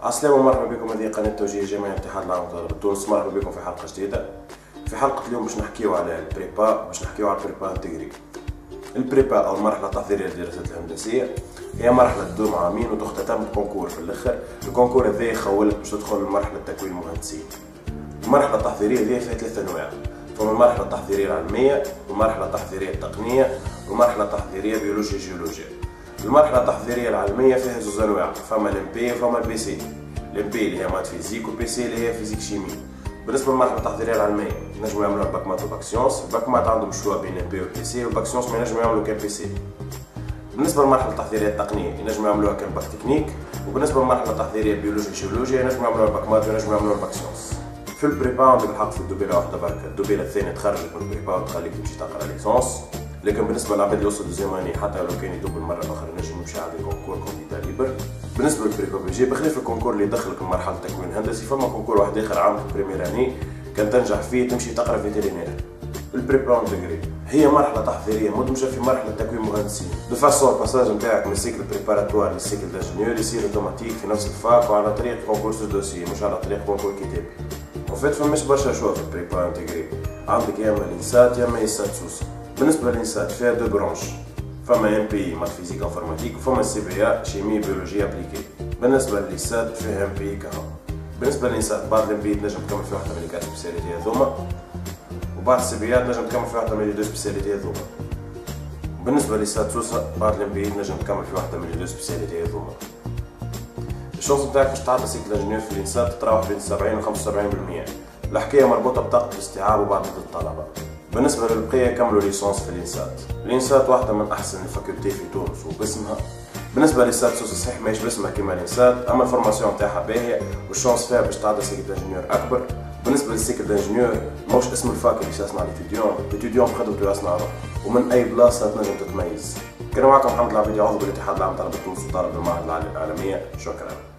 عسلامة ومرحبا بكم. هذه قناة توجيه جامعي الاتحاد العام لطلبة تونس. مرحبا بكم في حلقة جديدة. في حلقة اليوم باش نحكيو على البريبا، باش نحكيو على البريبا انتجري. البريبا أو المرحلة التحضيرية للدراسات الهندسية هي مرحلة تدوم عامين وتختتم بكونكور في الآخر. الكونكور هذا يخولك باش تدخل لمرحلة تكوين المهندسين. المرحلة التحضيرية هذه فيها ثلاثة أنواع، فما المرحلة التحضيرية العلمية، والمرحلة التحضيرية التقنية، والمرحلة التحضيرية بيولوجيا جيولوجيا. المرحلة التحضيرية العلمية فيها زوج أنواع، فما الام بي وفما البي سي. الام بي اللي هي مات فيزيك والبي سي اللي هي فيزيك شيمي. بالنسبة للمرحلة التحضيرية العلمية نجمو يعملوها باك مات وباك سيونس. الباك مات عندهم شوا بين الام بي والبي سي، والباك سيونس ما ينجمو يعملوا كان بي سي. بالنسبة للمرحلة التحضيرية التقنية ينجمو يعملوها كان باك تكنيك، وبالنسبة للمرحلة التحضيرية بيولوجيا جيولوجيا ينجمو يعملوها باك مات وينجمو يعملوها باك سيونس. في البريبا عندك الحق في الدوبيلة واحدة برك، الدوبيلة الثانية تخرجك من البريبا وتخليك تمشي تقرا ليسونس. لكن بالنسبة للعباد اللي يوصلوا دوزيام اني حتى لو كان يدوب المرة الأخرى نجم يمشي على الكونكور كونديدا ليبر. بالنسبة للبريبا بيجي بخلاف الكونكور اللي يدخلك لمرحلة تكوين هندسي، فما كونكور واحد آخر عام في البريمير اني كان تنجح فيه تمشي تقرا فيترينير. البريبا انتجري هي مرحلة تحضيرية مدمجة في مرحلة تكوين مهندسين. دو فاسون الباساج نتاعك من السيكل بريباراتوار للسيكل دانجينيور يصير اوتوماتيك في نفس الفاك وعلى طريق كونكور دوسي مش على طريق كونكور كتابي. وفات فماش برشا شوا في البريبا انتجري، عندك يا اما الانسات يا اما ايسات سوسة. بالنسبة للانسات فيها دو برونش، فما ام بي مات فيزيك انفورماتيك وفما سي بي ا شيمي بيولوجيا ابليكي. بالنسبة للانسات فيها ام بي كهو. بالنسبة للانسات بعد الام بي تنجم تكمل في واحدة من الكات سبيسياليتي هذوما، وبعد السي بي ا تنجم تكمل في واحدة من الدو سبيسياليتي هذوما. بالنسبة للانسات سوسة بعد الام بي تنجم تكمل في واحدة من الدو سبيسياليتي هذوما. الشانس نتاعك باش تعدى سيكل انجينيور في الانسات تتراوح بين 70 و 75%. الحكاية مربوطة بطاقة الاستيعاب وبعض الطلبة. بالنسبة للبقية كملوا ليسونس في الانسات. الانسات واحدة من أحسن الفاكولتي في تونس وباسمها. بالنسبة للانسات سوسة صحيح ماهيش باسمها كيما الانسات، أما الفورماسيون نتاعها باهية والشانس فيها باش تعدى سيكل انجينيور أكبر. بالنسبة للسيكل انجينيور ماهوش اسم الفاك اللي يصنع الاتيديون بخدمته يصنع روحه، ومن أي بلاصة تنجم تتميز. كان معكم محمد العبيدي عضو بالاتحاد العام لطلبة تونس وطالب بالمعهد العالمية. شكرا.